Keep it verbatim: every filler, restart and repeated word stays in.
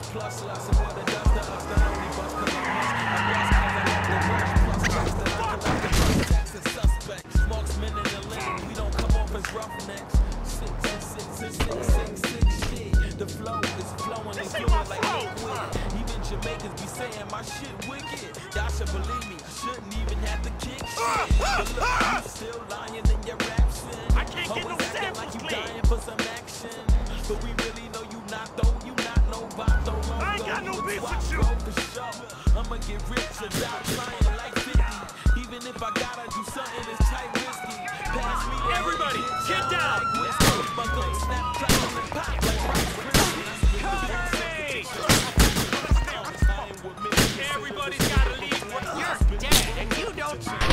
plus lots of what it does to us. Not only bust cause I'm must. I bust cause I love the rush. Plus tracks that I collect the bus. Tax and suspects. Marksmen in the lane. We don't come off as roughnecks. Six and six and six six six shit. The flow is flowing and fluid like liquid. Even Jamaicans be saying my shit wicked. Y'all should believe me. I shouldn't even have to kick shit. But look, you still lying in your rapsin'. I can't get no samples like you clean. dying for some action. But we really know you not though. You not no vato. I ain't got no beef with you. For sure. I'ma get rich without trying like fifty. Even if I gotta do something that's tight risky. Pass me the Everybody, hit, get down. like whiskey. Buckle, snap, crackle, and pop like Rice Krispies. Everybody's gotta leave. You're dead and you don't